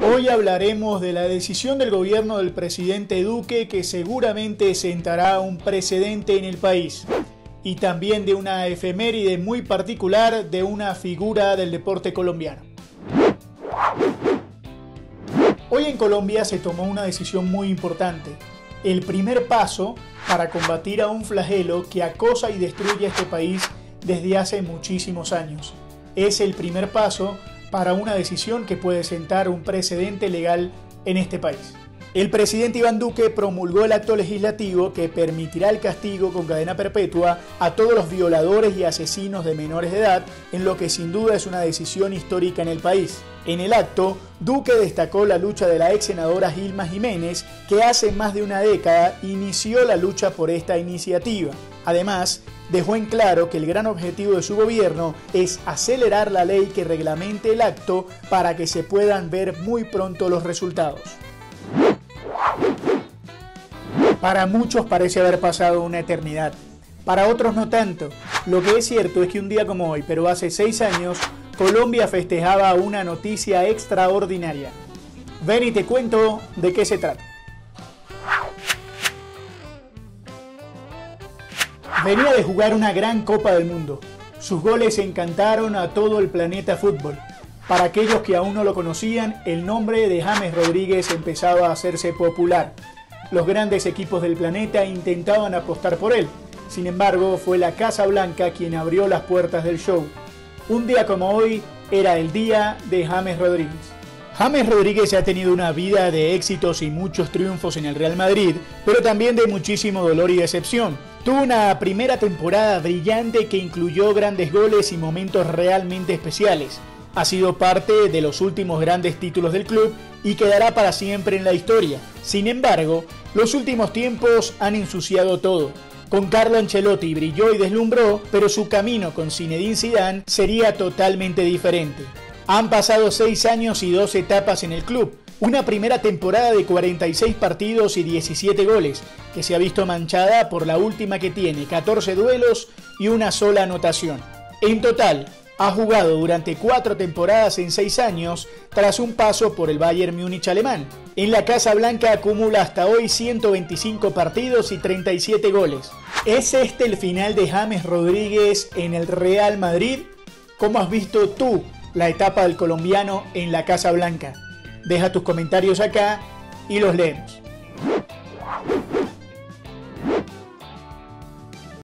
Hoy hablaremos de la decisión del gobierno del presidente Duque que seguramente sentará un precedente en el país. Y también de una efeméride muy particular de una figura del deporte colombiano. Hoy en Colombia se tomó una decisión muy importante. El primer paso para combatir a un flagelo que acosa y destruye a este país desde hace muchísimos años. Es el primer paso para una decisión que puede sentar un precedente legal en este país. El presidente Iván Duque promulgó el acto legislativo que permitirá el castigo con cadena perpetua a todos los violadores y asesinos de menores de edad, en lo que sin duda es una decisión histórica en el país. En el acto, Duque destacó la lucha de la ex senadora Gilma Jiménez, que hace más de una década inició la lucha por esta iniciativa. Además, dejó en claro que el gran objetivo de su gobierno es acelerar la ley que reglamente el acto para que se puedan ver muy pronto los resultados. Para muchos parece haber pasado una eternidad, para otros no tanto. Lo que es cierto es que un día como hoy, pero hace 6 años, Colombia festejaba una noticia extraordinaria. Ven y te cuento de qué se trata. Venía de jugar una gran Copa del Mundo. Sus goles encantaron a todo el planeta fútbol. Para aquellos que aún no lo conocían, el nombre de James Rodríguez empezaba a hacerse popular. Los grandes equipos del planeta intentaban apostar por él. Sin embargo, fue la Casa Blanca quien abrió las puertas del show. Un día como hoy era el día de James Rodríguez. James Rodríguez ha tenido una vida de éxitos y muchos triunfos en el Real Madrid, pero también de muchísimo dolor y decepción. Tuvo una primera temporada brillante que incluyó grandes goles y momentos realmente especiales. Ha sido parte de los últimos grandes títulos del club y quedará para siempre en la historia. Sin embargo, los últimos tiempos han ensuciado todo. Con Carlo Ancelotti brilló y deslumbró, pero su camino con Zinedine Zidane sería totalmente diferente. Han pasado 6 años y 2 etapas en el club. Una primera temporada de 46 partidos y 17 goles, que se ha visto manchada por la última que tiene 14 duelos y una sola anotación. En total, ha jugado durante 4 temporadas en 6 años, tras un paso por el Bayern Múnich alemán. En la Casa Blanca acumula hasta hoy 125 partidos y 37 goles. ¿Es este el final de James Rodríguez en el Real Madrid? ¿Cómo has visto tú la etapa del colombiano en la Casa Blanca? Deja tus comentarios acá y los leemos.